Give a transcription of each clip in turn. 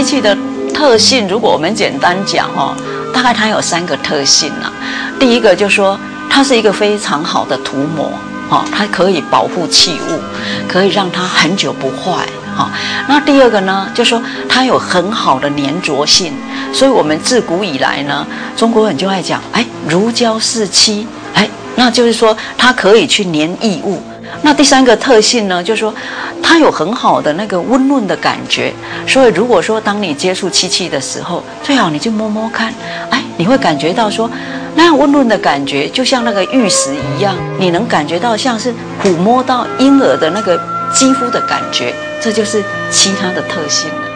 器的特性，如果我们简单讲大概它有3个特性啊。第一个就是说，它是一个非常好的涂膜，它可以保护器物，可以让它很久不坏。那第二个呢，就是说它有很好的粘着性，所以我们自古以来呢，中国人就爱讲，如胶似漆，那就是说它可以去粘异物。那第3个特性呢，就是说它有很好的那个温润的感觉，所以如果说当你接触漆器的时候，最好你就摸摸看，你会感觉到说那样温润的感觉，就像那个玉石一样，你能感觉到像是抚摸到婴儿的那个肌肤的感觉，这就是漆它的特性了。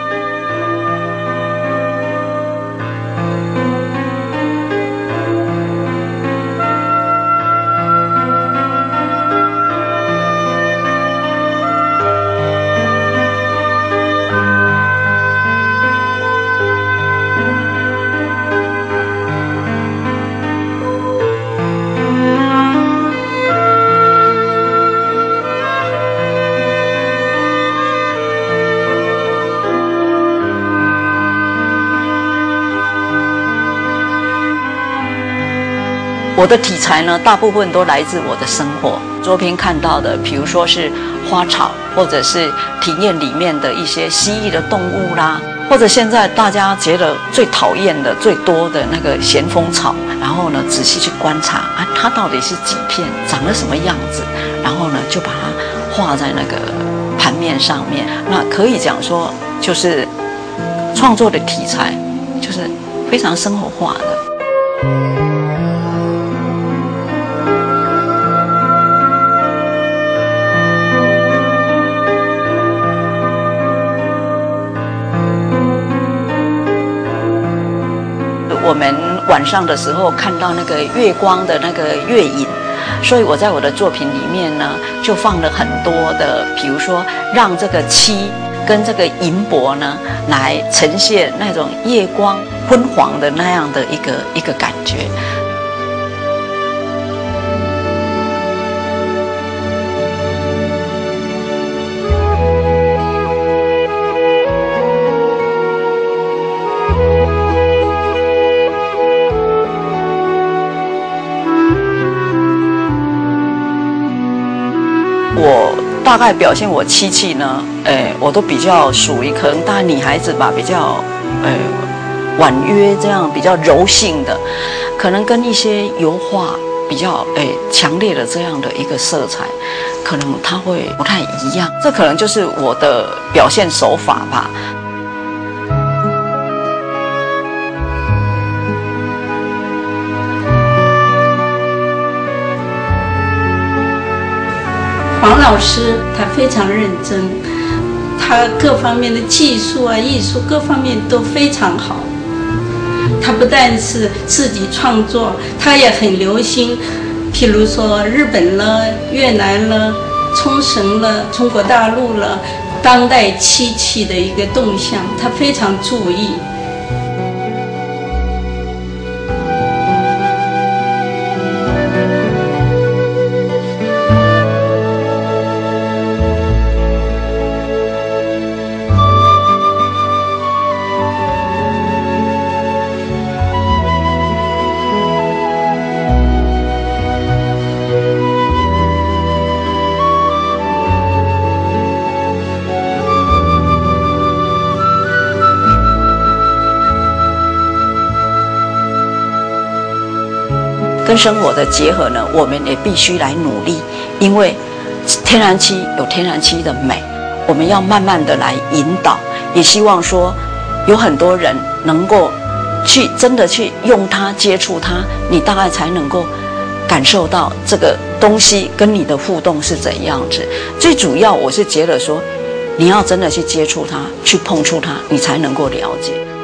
我的题材呢，大部分都来自我的生活作品看到的，比如说是花草，或者是庭院里面的一些蜥蜴的动物啦，或者现在大家觉得最讨厌的、最多的那个咸丰草，然后呢，仔细去观察它到底是几片，长得什么样子，然后呢，就把它画在那个盘面上面。那可以讲说，就是创作的题材就是非常生活化的。我们晚上的时候看到那个月光的那个月影，所以我在我的作品里面呢，就放了很多的，比如说让这个漆跟这个银箔呢，来呈现那种夜光昏黄的那样的一个感觉。我大概表现我漆器呢，我都比较属于可能大概女孩子吧，比较婉约这样比较柔性的，可能跟一些油画比较强烈的这样的一个色彩，可能它会不太一样。这可能就是我的表现手法吧。 黄老师他非常认真，他各方面的技术啊、艺术各方面都非常好。他不但是自己创作，他也很留心，譬如说日本了、越南了、冲绳了、中国大陆了，当代漆器的一个动向，他非常注意。 跟生活的结合呢，我们也必须来努力，因为天然漆有天然漆的美，我们要慢慢的来引导，也希望说有很多人能够去真的去用它、接触它，你大概才能够感受到这个东西跟你的互动是怎样子。最主要，我是觉得说，你要真的去接触它、去碰触它，你才能够了解。